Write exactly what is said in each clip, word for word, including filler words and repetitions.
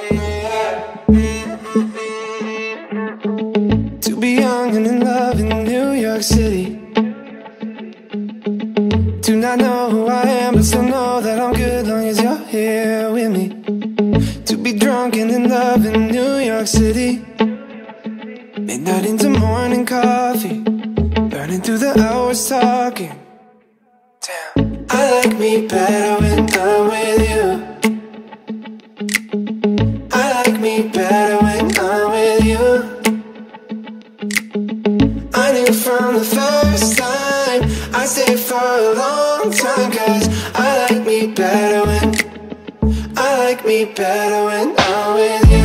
To be young and in love in New York City. Do not know who I am, but still know that I'm good long as you're here with me. To be drunk and in love in New York City. Midnight into morning coffee, burning through the hours talking. Damn, I like me better when I'm with you. I like me better when I'm with you. I knew from the first time I stayed for a long time, cause I like me better when I like me better when I'm with you.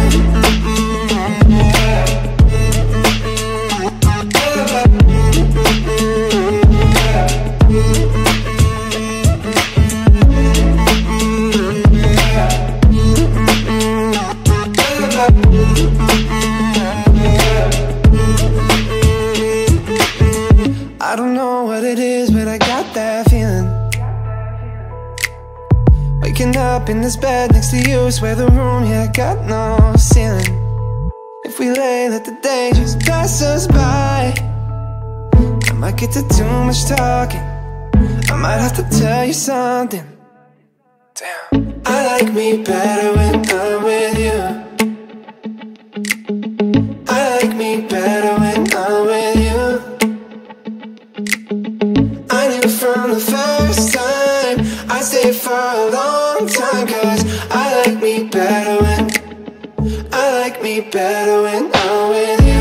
I don't know what it is, but I got that feeling. Waking up in this bed next to you, swear the room, yeah, got no ceiling. If we lay, let the day just pass us by. I might get to too much talking, I might have to tell you something. Damn, I like me better when I'm with you. I like me better when I'm with you. I knew from the first time I stayed for a long time, cause I like me better when I like me better when I'm with you.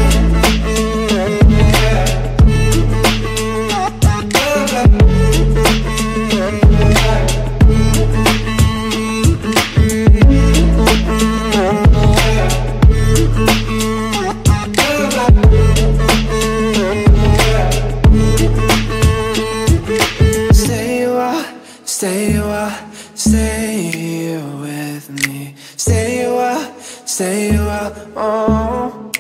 Stay a while, stay with me. Stay a while, stay a while, oh.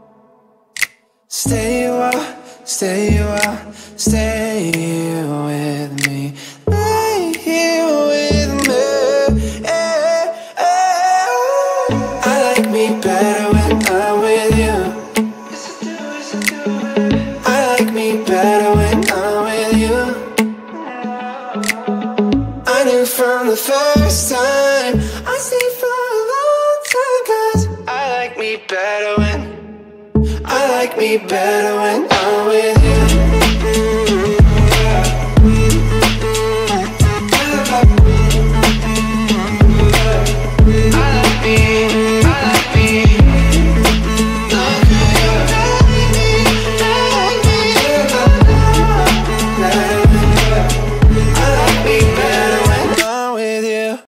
Stay a while, stay a while, stay with me. Lay here with me, eh, eh. I like me better when I'm with you. I like me better when I'm with you. I knew from the first time I stayed for a long time, cause I like me better when I like me better when